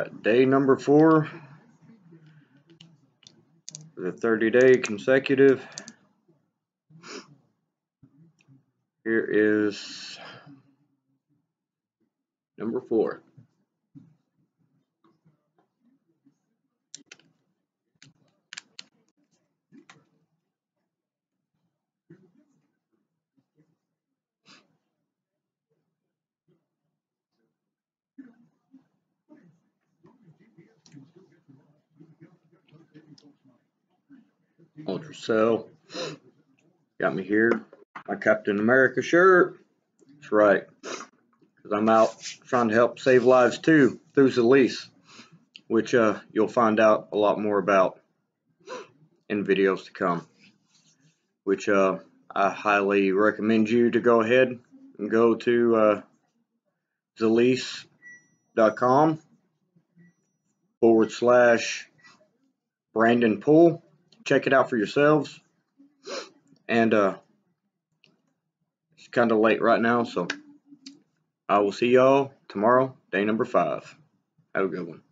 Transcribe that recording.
Alright, day number 4, the 30-day consecutive. Here is number 4. Ultracell. Got me here. My Captain America shirt. That's right. Because I'm out trying to help save lives too through Zilis, which you'll find out a lot more about in videos to come. Which I highly recommend you to go ahead and go to Zilis.com/Brandon Pool. Check it out for yourselves. And it's kind of late right now, so I will see y'all tomorrow, day number 5. Have a good one.